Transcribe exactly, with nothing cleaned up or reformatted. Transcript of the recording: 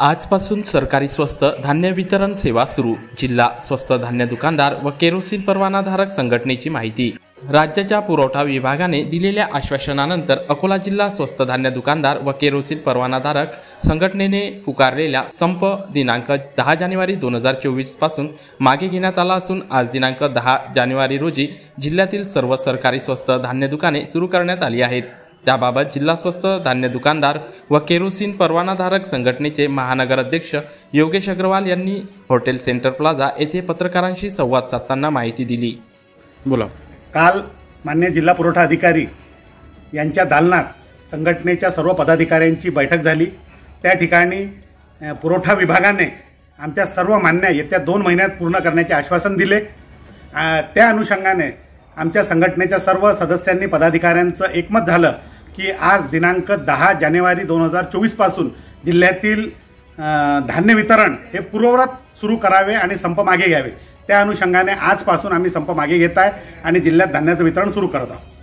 आजपासून सरकारी स्वस्त धान्य वितरण सेवा सुरू। जिल्हा स्वस्त धान्य दुकानदार व केरोसिन परवानाधारक संघटनेची माहिती। राज्याच्या पुरवठा विभागाने दिलेल्या आश्वासनानंतर अकोला जिल्हा स्वस्त धान्य दुकानदार व केरोसिन परवानाधारक संघटनेने पुकारलेला संप दिनांक दहा जानेवारी दोन हजार चोवीस पासून मागे घेण्यात आला असून आज दिनांक दहा जानेवारी रोजी जिल्ह्यातील सर्व सरकारी स्वस्त धान्य दुकाने सुरू करण्यात आली आहेत। त्याबाबत जिल्हा स्वस्त धान्य दुकानदार व केरोसिन परवानाधारक संघटनेचे महानगर अध्यक्ष योगेश अग्रवाल यांनी हॉटेल सेंटर प्लाझा येथे पत्रकारांशी संवाद साधताना माहिती दिली। बोला। काल मान्य जिल्हा पुरवठा अधिकारी यांच्या दालनात संघटनेच्या सर्व पदाधिकाऱ्यांची बैठक झाली। त्या ठिकाणी पुरवठा विभागाने आमच्या सर्व मागण्या येत्या दोन महिन्यात पूर्ण करण्याचे आश्वासन दिले। त्या अनुषंगाने आमच्या संघटनेच्या सर्व सदस्यांनी पदाधिकाऱ्यांचं एकमत झालं की आज दिनांक दहा जानेवारी दोन हजार चोवीस पासून जिल्ह्यातील धान्य वितरण हे पूर्ववत सुरू करावे आणि संप मागे घ्यावे। त्या अनुषंगाने आजपासून आम्ही संप मागे घेत आहे आणि जिल्ह्यात धान्याचं वितरण सुरू करत आहोत।